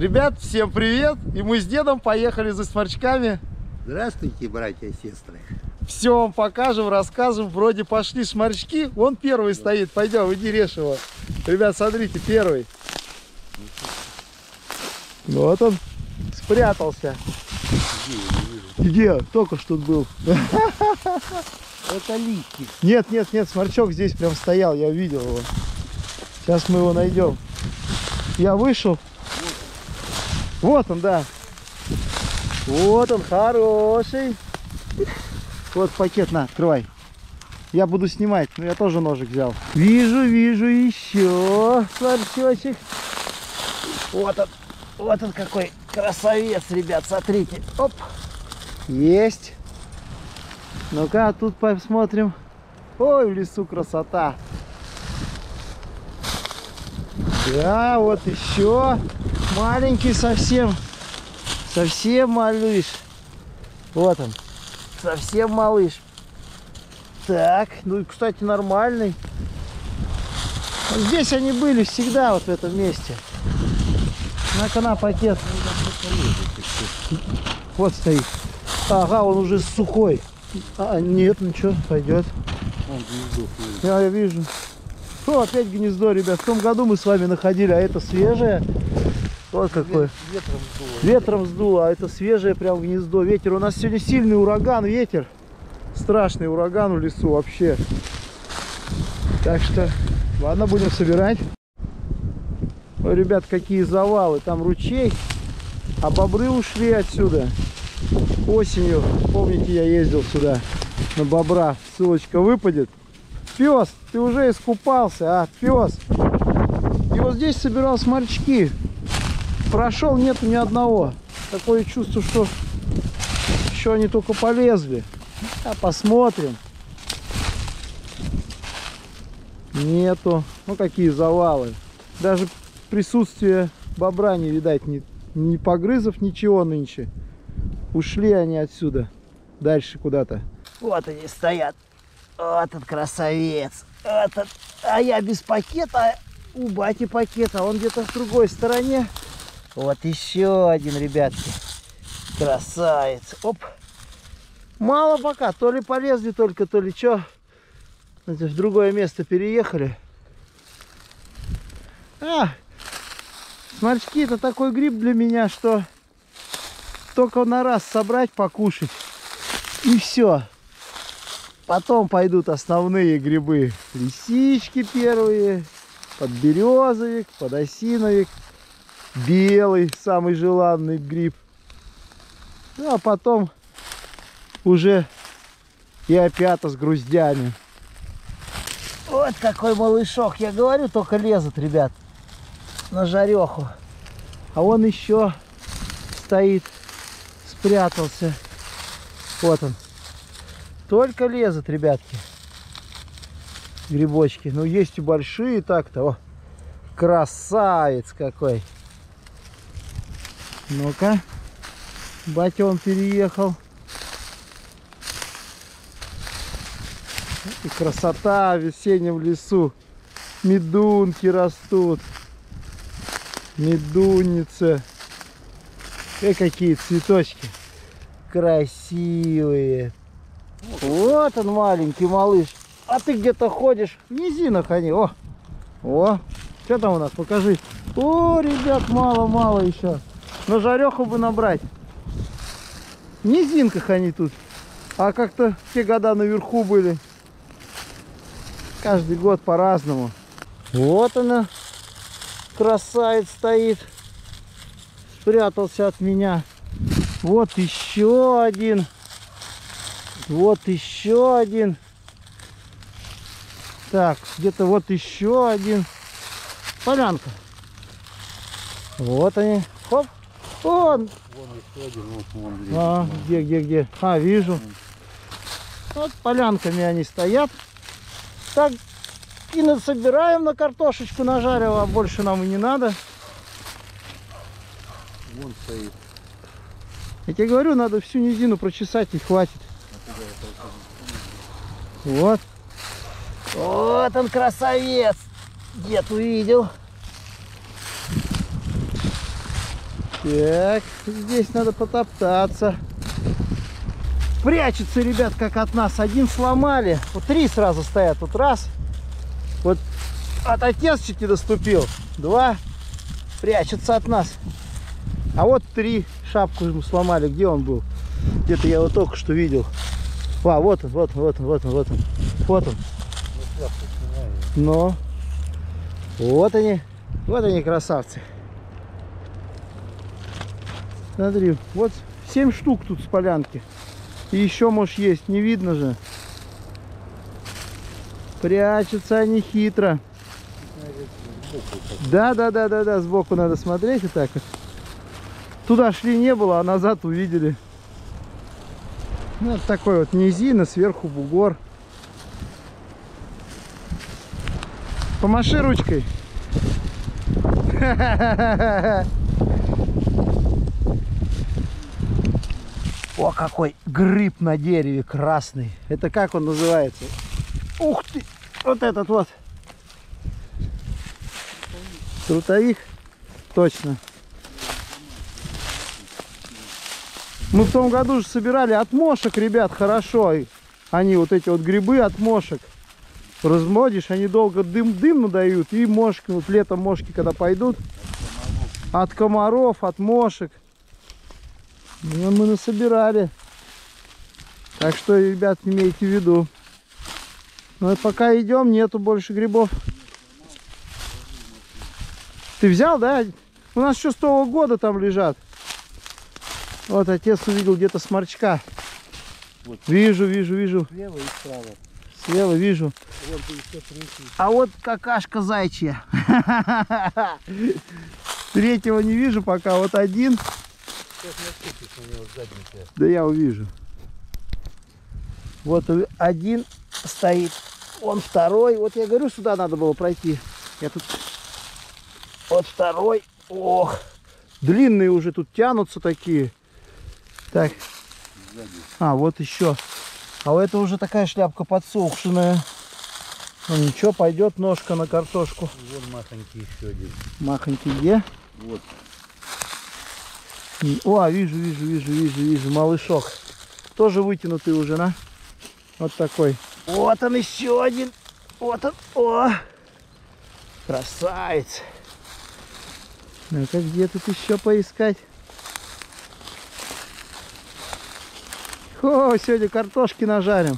Ребят, всем привет! И мы с дедом поехали за сморчками. Здравствуйте, братья и сестры. Все вам покажем, расскажем. Вроде пошли сморчки. Вон первый стоит. Пойдем, иди режь его. Ребят, смотрите, первый. Вот он спрятался. Где? Только что тут был. Это листик. Нет, сморчок здесь прям стоял, я видел его. Сейчас мы его найдем. Я вышел. Вот он, да. Вот он, хороший. Вот пакет, на, открывай. Я буду снимать, но я тоже ножик взял. Вижу еще сморчочек. Вот он какой красавец, ребят, смотрите. Оп, есть. Ну-ка, тут посмотрим. Ой, в лесу красота. Да, вот еще маленький совсем малыш. Вот он, совсем малыш. Так, ну и, кстати, нормальный. Здесь они были всегда, вот в этом месте. На пакет. Вот стоит. Ага, он уже сухой. А, нет, ничего, пойдет. Я вижу. О, опять гнездо, ребят. В том году мы с вами находили, а это свежее. Вот какое. Ветром сдуло, а это свежее прям гнездо. Ветер. У нас сегодня сильный ураган, ветер. Страшный ураган в лесу вообще. Так что, ладно, будем собирать. Ой, ребят, какие завалы. Там ручей, а бобры ушли отсюда. Осенью, помните, я ездил сюда на бобра. Ссылочка выпадет. Пес, ты уже искупался, а, пес. И вот здесь собирал сморчки. Прошел, нету ни одного. Такое чувство, что еще они только полезли. А посмотрим. Нету. Ну какие завалы. Даже присутствие бобра не видать, ни погрызов, ничего нынче. Ушли они отсюда. Дальше куда-то. Вот они стоят. Вот этот красавец. Этот. А я без пакета. У бати пакет. А он где-то в другой стороне. Вот еще один, ребятки. Красавец. Оп. Мало пока. То ли полезли только, то ли что. В другое место переехали. Сморчки — это такой гриб для меня, что только на раз собрать, покушать. И все. Потом пойдут основные грибы. Лисички первые, подберезовик, подосиновик, белый, самый желанный гриб. Ну а потом уже и опята с груздями. Вот какой малышок. Я говорю, только лезут, ребят, на жареху. А он еще стоит, спрятался. Вот он. Только лезут, ребятки, грибочки. Ну, есть и большие так-то. О, красавец какой. Ну-ка. Батя, он переехал. И красота в весеннем лесу. Медунки растут. Медунница. И какие цветочки красивые. Вот он, маленький малыш. А ты где-то ходишь в низинах они. О, что там у нас, покажи. О, ребят, мало еще. На жареху бы набрать. В низинках они тут. А как-то те года наверху были. Каждый год по-разному. Вот она, красавец стоит. Спрятался от меня. Вот еще один. Вот еще один. Так, где-то вот еще один. Полянка. Вот они. Хоп. Вон еще один. Где? А, вижу. Вот полянками они стоят. Так и насобираем на картошечку, нажарим, а больше нам и не надо. Вон стоит. Я тебе говорю, надо всю низину прочесать, и хватит. Вот. Вот он, красавец. Дед увидел. Так, здесь надо потоптаться. Прячутся, ребят, как от нас. Один сломали. Вот 3 сразу стоят. Вот раз. Вот от отец чуть не доступил. 2. Прячутся от нас. А вот 3. Шапку ему сломали. Где он был? Где-то я его только что видел. А, вот он, вот он, вот он, вот он, вот он. Вот он. Но. Вот они. Вот они, красавцы. Смотри, вот 7 штук тут с полянки. И еще, может, есть, не видно же. Прячутся они хитро. Да, сбоку надо смотреть и так вот. Туда шли не было, а назад увидели. Вот такой вот низина, сверху бугор. Помаши ручкой. О, какой гриб на дереве красный. Это как он называется? Ух ты! Вот этот вот. Трутовик? Точно. Мы в том году же собирали от мошек, ребят, хорошо. Они вот эти вот грибы от мошек. Размодишь, они долго дым надают. И мошки, вот летом мошки когда пойдут. От комаров, от мошек. Ну, мы насобирали. Так что, ребят, имейте в виду. Ну, пока идем, нету больше грибов. Ты взял, да? У нас еще с того года там лежат. Вот отец увидел где-то сморчка. Вот. Вижу. Слева и справа. Слева вижу. Вот еще 3. А вот какашка зайчья. 3-го не вижу пока. Вот один. Да я увижу. Вот один стоит. Он второй. Вот я говорю, сюда надо было пройти. Я тут. Вот второй. Ох. Длинные уже тут тянутся такие. Так. А, вот еще. А это уже такая шляпка подсохшенная. Ну ничего, пойдет ножка на картошку. Вон махонький еще один. Махонький где? Вот. О, вижу, малышок. Тоже вытянутый уже, на. Вот такой. Вот он еще один. Вот он. О! Красавец. Ну-ка, где тут еще поискать? О, сегодня картошки нажарим.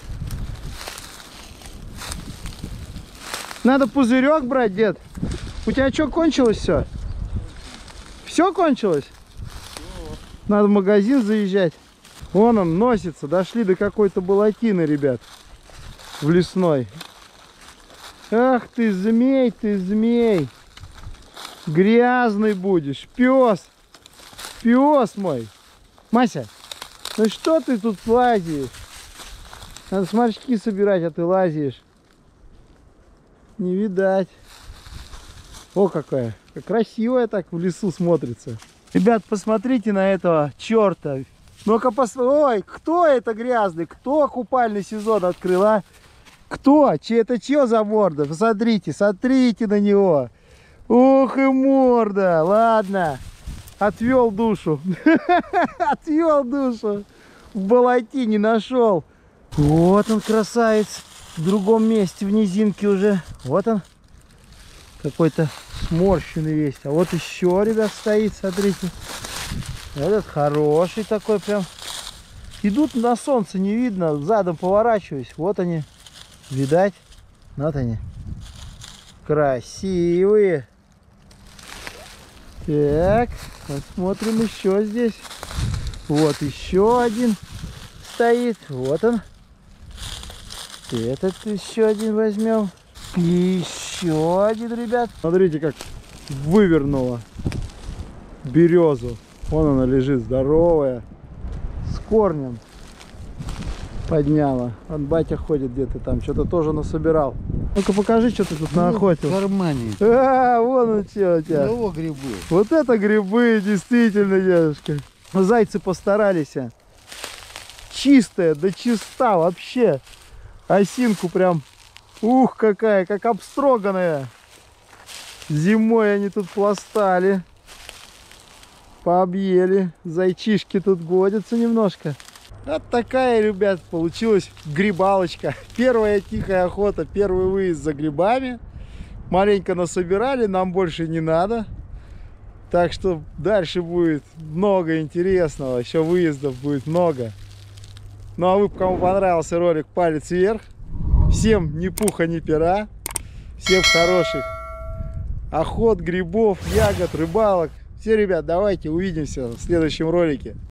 Надо пузырек брать, дед. У тебя что, кончилось все? Все кончилось? Надо в магазин заезжать. Вон он носится. Дошли до какой-то болотины, ребят. В лесной. Ах ты змей, ты змей. Грязный будешь. Пес. Пес мой. Мася, ну что ты тут лазишь? Надо сморчки собирать, а ты лазишь. Не видать. О, какая. Как красивая так в лесу смотрится. Ребят, посмотрите на этого черта. Ну-ка, ой, кто это грязный? Кто купальный сезон открыл, а? Кто? Это чье за морда? Посмотрите, смотрите на него. Ух и морда. Ладно. Отвел душу. Отвел душу. В болоте не нашел. Вот он, красавец. В другом месте, в низинке уже. Вот он. Какой-то сморщенный весь. А вот еще, ребят, стоит, смотрите. Этот хороший такой прям. Идут на солнце, не видно. Задом поворачиваюсь. Вот они. Видать? Вот они. Красивые. Так, посмотрим еще здесь. Вот еще один стоит. Вот он. Этот еще один возьмем. И еще один, ребят. Смотрите, как вывернула березу. Вон она лежит, здоровая. С корнем подняла. Вон батя ходит где-то там, что-то тоже насобирал. Ну-ка покажи, что ты тут наохотил. В кармане. А, вон он что у тебя. Его грибы. Вот это грибы, действительно, дедушка. Зайцы постарались. Чистая, да чиста вообще. Осинку прям, ух, какая, как обстроганная. Зимой они тут пластали. Пообъели. Зайчишки тут годятся немножко. Вот такая, ребят, получилась грибалочка. Первая тихая охота, первый выезд за грибами. Маленько насобирали, нам больше не надо. Так что дальше будет много интересного. Еще выездов будет много. Ну а вы, кому понравился ролик, палец вверх. Всем ни пуха, ни пера. Всем хороших охот, грибов, ягод, рыбалок. Все, ребят, давайте увидимся в следующем ролике.